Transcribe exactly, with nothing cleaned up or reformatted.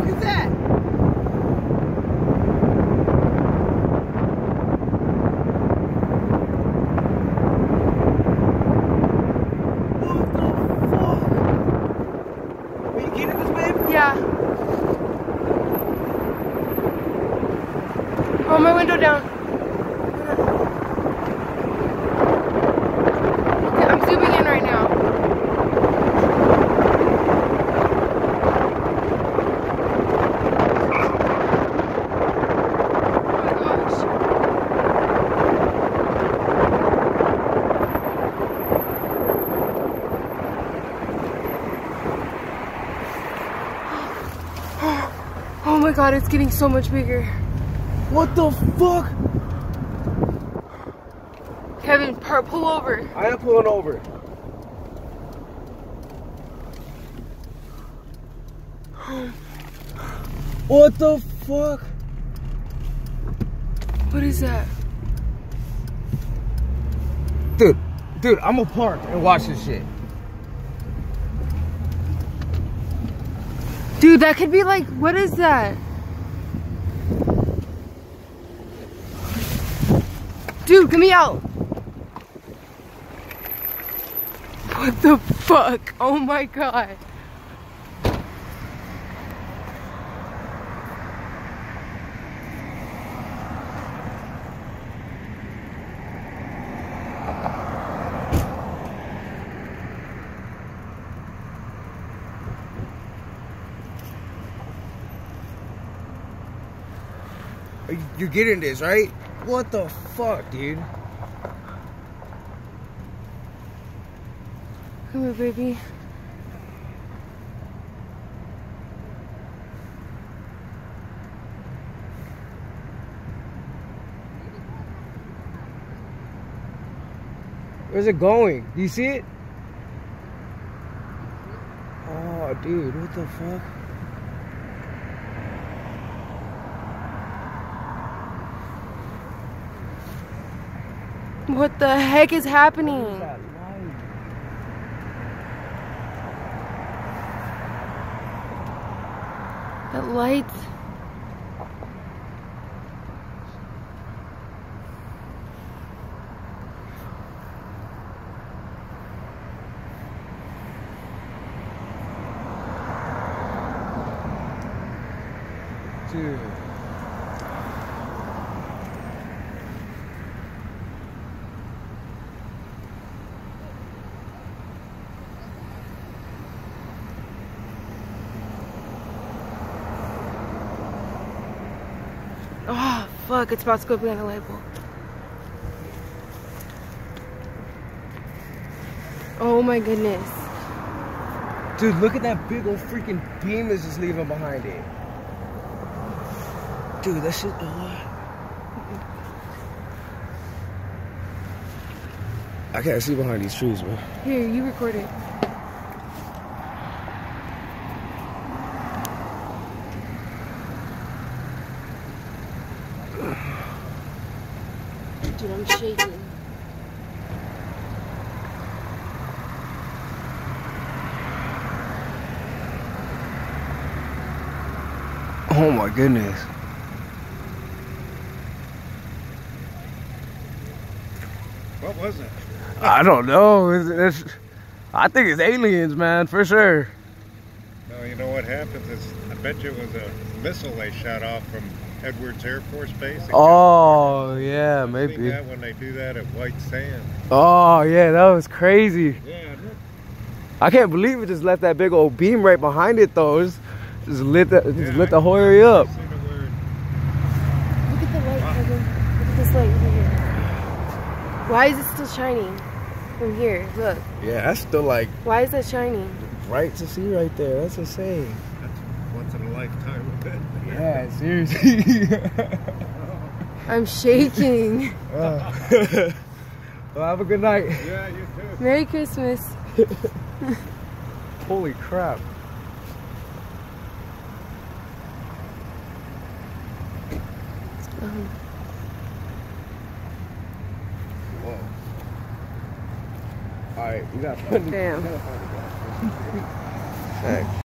is that? Yeah. Roll my window down. Okay, I'm zooming in right now. Oh my god, it's getting so much bigger. What the fuck? Kevin, pull over. I am pulling over. What the fuck? What is that? Dude, dude, I'm gonna park and watch this shit. Dude, that could be like, what is that? Dude, get me out. What the fuck? Oh my god. You're getting this, right? What the fuck, dude? Come here, baby. Where's it going? Do you see it? Oh, dude, what the fuck? What the heck is happening? What is that light? That light. Dude. Oh, fuck, it's about to go behind the light bulb. Oh my goodness. Dude, look at that big old freaking beam that's just leaving behind it. Dude, that shit. Uh, I can't see behind these trees, bro. Here, you record it. Dude, I'm shaking. Oh my goodness. What was it? I don't know. It's, it's, I think it's aliens, man, for sure. No, you know what happens is, I bet you it was a missile they shot off from Edwards Air Force Base. Oh, yeah, I've maybe. seen that when they do that at White Sand. Oh, yeah, that was crazy. Yeah. I can't believe it just left that big old beam right behind it, though. Just, just lit the, just yeah, lit the I- whole area up. I've seen a word. Look at the light, Kevin. Look at this light over here. Why is it still shining from here? Look. Yeah, that's still like Why is that shining? bright to see right there. That's insane. That's once in a lifetime event. Yeah, seriously. I'm shaking. Uh, well, have a good night. Yeah, you too. Merry Christmas. Holy crap. Um, Whoa. Alright, you gotta find Damn. You gotta find the guy. Thanks.